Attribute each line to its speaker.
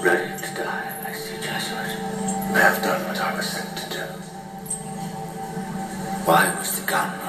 Speaker 1: Ready to die, I see, Jesuit. I have done what I was sent to do. Why was the gun